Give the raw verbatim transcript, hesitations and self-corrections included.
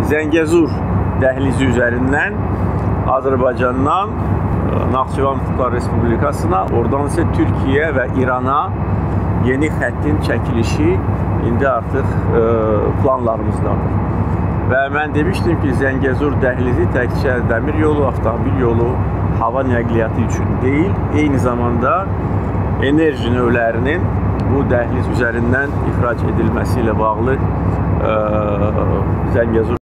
Zəngəzur dəhlizi üzərindən Azərbaycandan Naxçıvan Muxtar Respublikasına, oradan isə Türkiyə və İrana yeni xəttin çəkilişi indi artıq planlarımızdadır. Və mən demişdim ki, Zəngəzur dəhlizi təkcə dəmir yolu, avtomobil yolu, hava nəqliyyatı üçün deyil, eyni zamanda enerji növlərinin bu dəhliz üzərindən ixrac edilməsi ilə bağlı Zəngəzur